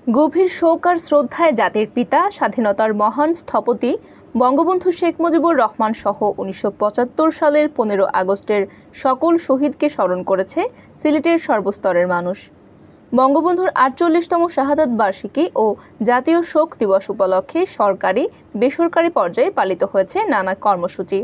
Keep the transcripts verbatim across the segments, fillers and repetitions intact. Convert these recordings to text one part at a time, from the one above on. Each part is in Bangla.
গভীর শোক আর শ্রদ্ধায় জাতির পিতা স্বাধীনতার মহান স্থপতি বঙ্গবন্ধু শেখ মুজিবুর রহমান সহ উনিশশো পঁচাত্তর সালের পনেরো আগস্টের সকল শহীদকে স্মরণ করেছে সিলেটের সর্বস্তরের মানুষ। বঙ্গবন্ধুর আটচল্লিশতম শাহাদাত বার্ষিকী ও জাতীয় শোক দিবস উপলক্ষে সরকারি বেসরকারি পর্যায়ে পালিত হয়েছে নানা কর্মসূচি।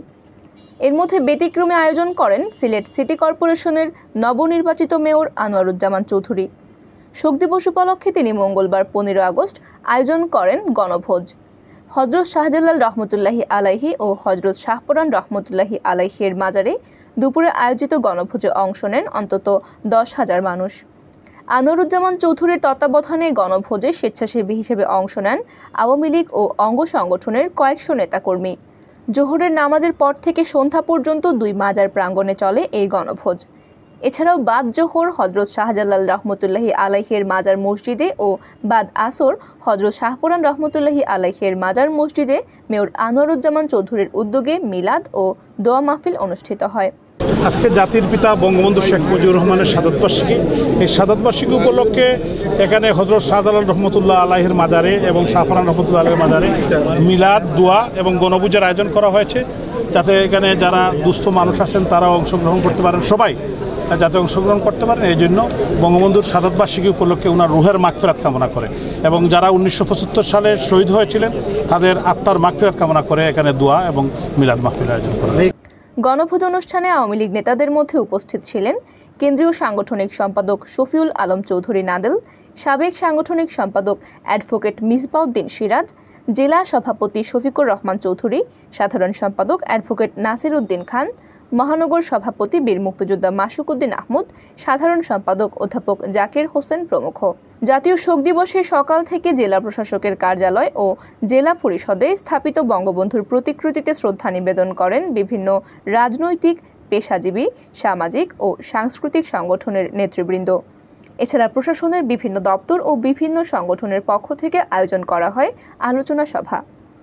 এর মধ্যে ব্যতিক্রমে আয়োজন করেন সিলেট সিটি কর্পোরেশনের নবনির্বাচিত মেয়র আনোয়ারুজ্জামান চৌধুরী। শোক দিবস উপলক্ষে তিনি মঙ্গলবার পনেরো আগস্ট আয়োজন করেন গণভোজ। হজরত শাহজালাল রহমতুল্লাহি আলাইহি ও হজরত শাহপরান রহমতুল্লাহি আলাইহির মাজারে দুপুরে আয়োজিত গণভোজে অংশ নেন অন্তত দশ হাজার মানুষ। আনোয়ারুজ্জামান চৌধুরীর তত্ত্বাবধানে গণভোজে স্বেচ্ছাসেবী হিসেবে অংশ নেন আওয়ামী লীগ ও অঙ্গ সংগঠনের কয়েকশো নেতাকর্মী। জোহরের নামাজের পর থেকে সন্ধ্যা পর্যন্ত দুই মাজার প্রাঙ্গণে চলে এই গণভোজ। এছাড়াও বাদ জোহর হজরত শাহজালাল রহমতুল্লাহি আলাইহির মাজার মসজিদে ও বাদ আসর হজরত শাহপরান রহমতুল্লাহি আলাইহির মাজার মসজিদে মেয়র আনোয়ারুজ্জামান চৌধুরীর উদ্যোগে মিলাদ ও দোয়া মাহফিল অনুষ্ঠিত হয়। আজকে জাতির পিতা বঙ্গবন্ধু শেখ মুজিবুর রহমানের শাহাদাত বার্ষিকী। এই শাহাদাত বার্ষিকী উপলক্ষে এখানে হজরত শাহজালাল রহমতুল্লাহ আলাইহির মাজারে এবং শাহপরান রহমতুল্লাহ আলাইহির মাজারে মিলাদ, দোয়া এবং গণভোজের আয়োজন করা হয়েছে, যাতে এখানে যারা দুস্থ মানুষ আছেন তারাও অংশগ্রহণ করতে পারেন, সবাই যাতে অংশগ্রহণ করতে পারেন। এই জন্য বঙ্গবন্ধুর শাহাদাত বার্ষিকী উপলক্ষে ওনার রুহের মাগফিরাত কামনা করে এবং যারা উনিশশো পঁচাত্তর সালে শহীদ হয়েছিলেন তাদের আত্মার মাগফিরাত কামনা করে এখানে দোয়া এবং মিলাদ মাহফিল আয়োজন করা হয়। গণভোজ অনুষ্ঠানে আওয়ামী লীগ নেতাদের মধ্যে উপস্থিত ছিলেন কেন্দ্রীয় সাংগঠনিক সম্পাদক শফিউল আলম চৌধুরী নাদেল, সাবেক সাংগঠনিক সম্পাদক অ্যাডভোকেট মিসবাউদ্দিন সিরাজ, জেলা সভাপতি শফিকুর রহমান চৌধুরী, সাধারণ সম্পাদক অ্যাডভোকেট নাসির উদ্দিন খান, মহানগর সভাপতি বীর মুক্তিযোদ্ধা মাসুক উদ্দিন আহমদ, সাধারণ সম্পাদক অধ্যাপক জাকির হোসেন প্রমুখ। জাতীয় শোক দিবসে সকাল থেকে জেলা প্রশাসকের কার্যালয় ও জেলা পরিষদে স্থাপিত বঙ্গবন্ধুর প্রতিকৃতিতে শ্রদ্ধা নিবেদন করেন বিভিন্ন রাজনৈতিক, পেশাজীবী, সামাজিক ও সাংস্কৃতিক সংগঠনের নেতৃবৃন্দ। এছাড়া প্রশাসনের বিভিন্ন দপ্তর ও বিভিন্ন সংগঠনের পক্ষ থেকে আয়োজন করা হয় আলোচনা সভা।